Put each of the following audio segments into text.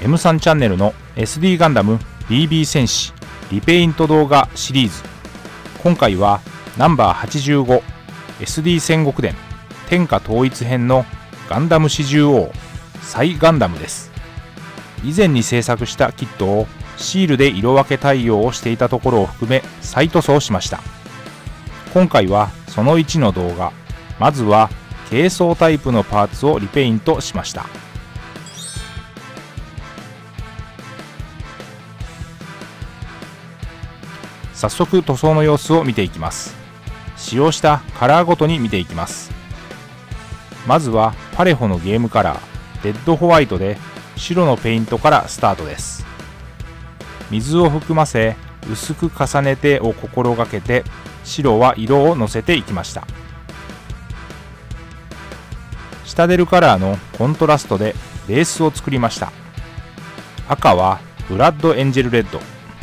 M3 チャンネルの SD ガンダム BB 戦士リペイント動画シリーズ。今回はナンバー 85SD 戦国伝天下統一編のガンダム四獣王サイガンダムです。以前に制作したキットをシールで色分け対応をしていたところを含め再塗装しました。今回はその1の動画。まずは軽装タイプのパーツをリペイントしました。早速塗装の様子を見ていきます。使用したカラーごとに見ていきます。まずはパレホのゲームカラーデッドホワイトで白のペイントからスタートです。水を含ませ薄く重ねてを心がけて白は色をのせていきました。下出るカラーのコントラストでベースを作りました。赤はブラッドエンジェルレッド。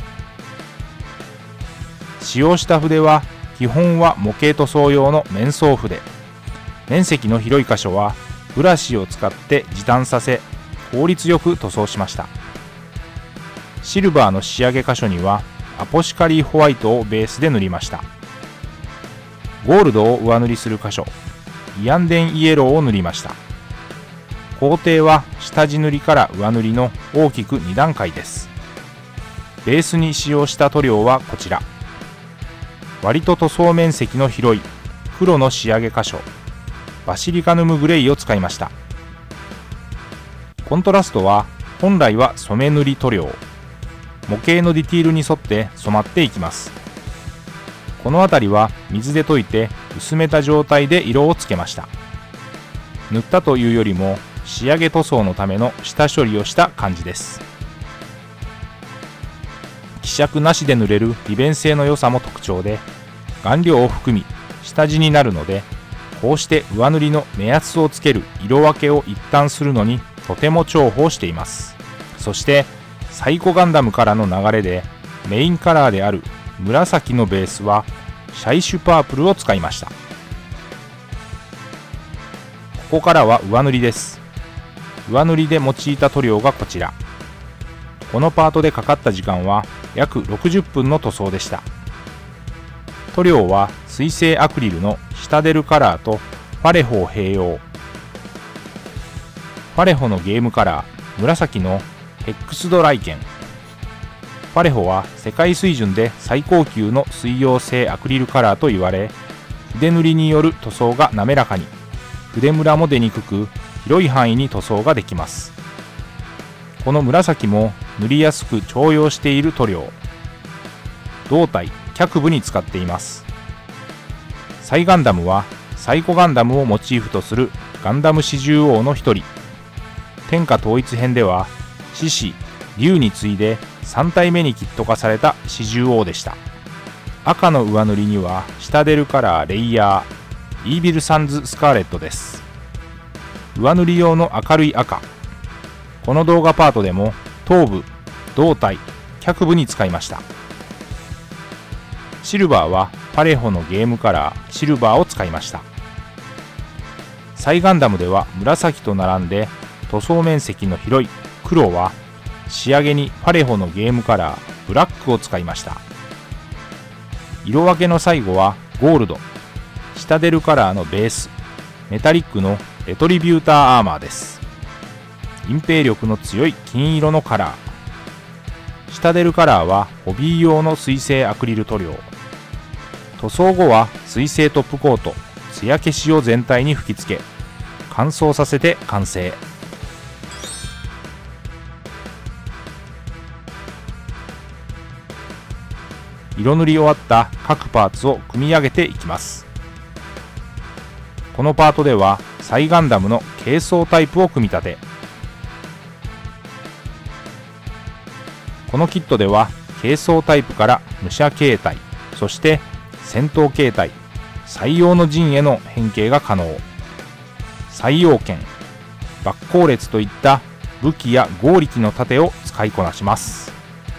使用した筆は基本は模型塗装用の面装筆。面積の広い箇所はブラシを使って時短させ効率よく塗装しました。シルバーの仕上げ箇所にはアポシカリーホワイトをベースで塗りました。ゴールドを上塗りする箇所イアンデンイエローを塗りました。工程は下地塗りから上塗りの大きく2段階です。ベースに使用した塗料はこちら。割と塗装面積の広い黒の仕上げ箇所バシリカヌムグレイを使いました。コントラストは本来は染め塗り塗料。模型のディティールに沿って染まっていきます。この辺りは水で溶いて薄めた状態で色をつけました。塗ったというよりも仕上げ塗装のための下処理をした感じです。希釈なしで塗れる利便性の良さも特徴で、顔料を含み下地になるので、こうして上塗りの目安をつける色分けを一旦するのにとても重宝しています。そしてサイコガンダムからの流れでメインカラーである紫のベースはシャイシュパープルを使いました。ここからは上塗りです。上塗りで用いた塗料がこちら。このパートでかかった時間は約60分の塗装でした。塗料は水性アクリルの下出るカラーとパレホを併用。パレホのゲームカラー紫のヘックスドライケン。パレホは世界水準で最高級の水溶性アクリルカラーと言われ、筆塗りによる塗装が滑らかに、筆ムラも出にくく広い範囲に塗装ができます。この紫も塗りやすく重用している塗料。胴体脚部に使っています。サイガンダムはサイコガンダムをモチーフとするガンダム四獣王の一人。天下統一編では獅子竜に次いで3体目にキット化された四獣王でした。赤の上塗りには下出るカラーレイヤーイービルサンズスカーレットです。上塗り用の明るい赤。この動画パートでも頭部胴体脚部に使いました。シルバーはパレホのゲームカラーシルバーを使いました。サイガンダムでは紫と並んで塗装面積の広い黒は仕上げにパレホのゲームカラーブラックを使いました。色分けの最後はゴールド下出るカラーのベースメタリックのレトリビューターアーマーです。隠蔽力の強い金色のカラー。下出るカラーはホビー用の水性アクリル塗料。塗装後は水性トップコート艶消しを全体に吹き付け乾燥させて完成。色塗り終わった各パーツを組み上げていきます。このパートではサイガンダムの軽装タイプを組み立て。このキットでは軽装タイプから武者形態、そして戦闘形態、採用の陣への変形が可能。採用剣、抜光列といった武器や合力の盾を使いこなします。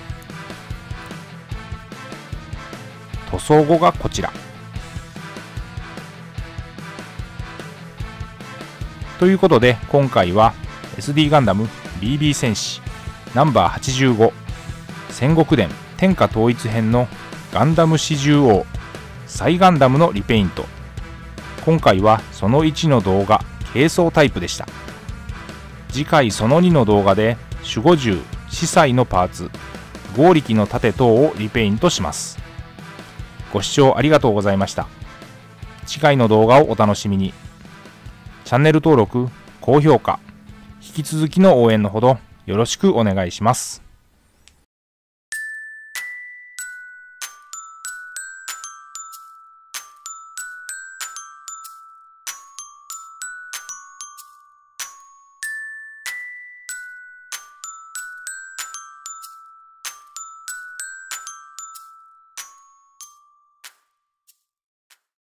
塗装後がこちら。ということで今回は SD ガンダム BB 戦士ナンバー85戦国伝天下統一編のガンダム四獣王サイガンダムのリペイント。今回はその1の動画軽装タイプでした。次回その2の動画で守護銃司祭のパーツ剛力の盾等をリペイントします。ご視聴ありがとうございました。次回の動画をお楽しみに。チャンネル登録、高評価、引き続きの応援のほどよろしくお願いします。